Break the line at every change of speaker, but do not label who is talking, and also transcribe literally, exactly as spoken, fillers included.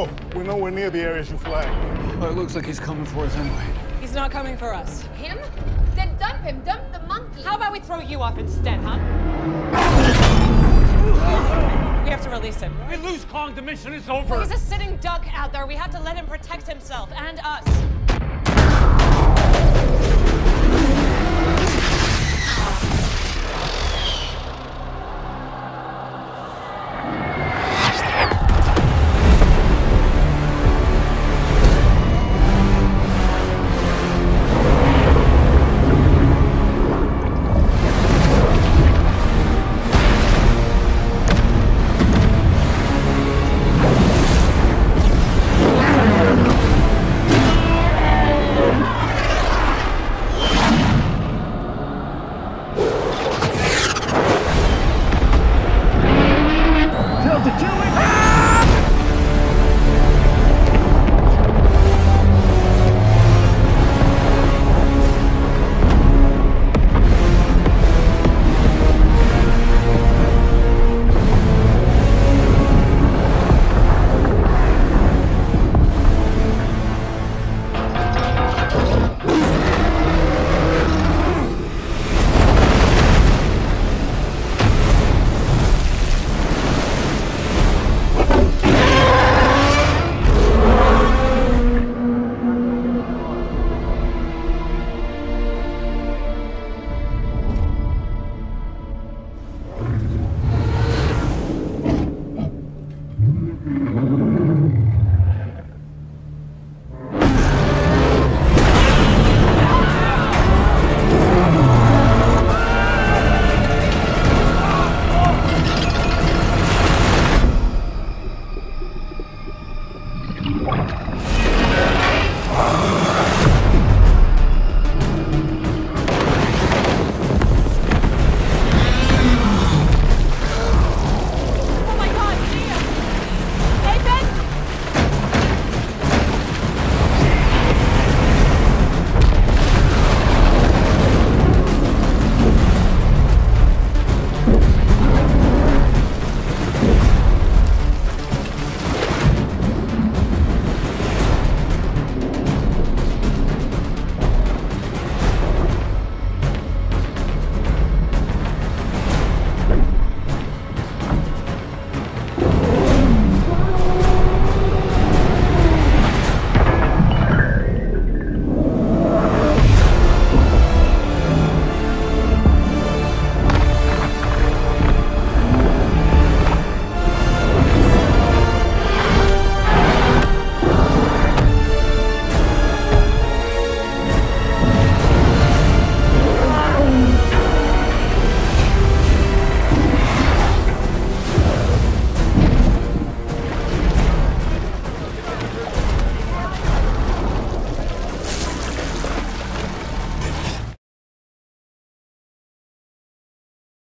Toho, we're nowhere near the areas you flagged.
Well, it looks like he's coming for us anyway.
He's not coming for us.
Him? Then dump him. Dump the monkey.
How about we throw you off instead, huh? We have to release him.
We lose Kong, the mission is over.
He's a sitting duck out there. We have to let him protect himself and us.